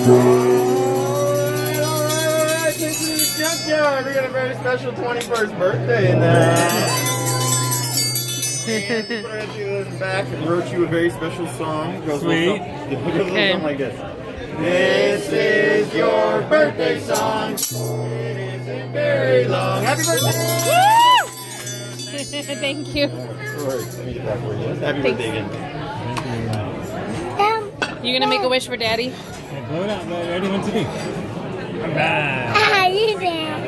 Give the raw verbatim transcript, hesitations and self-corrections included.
Alright, this is Junkyard. We got a very special twenty-first birthday in there. And we put our hands back and wrote you a very special song. It goes Sweet. It goes okay. Something like this. This is your birthday song. It isn't very long. Happy birthday! Thank you. Let me get that for you. Happy Thanks. birthday again. You gonna make a wish for Daddy? Blow it out. Ready? One, two, three. All right. Ah, you there.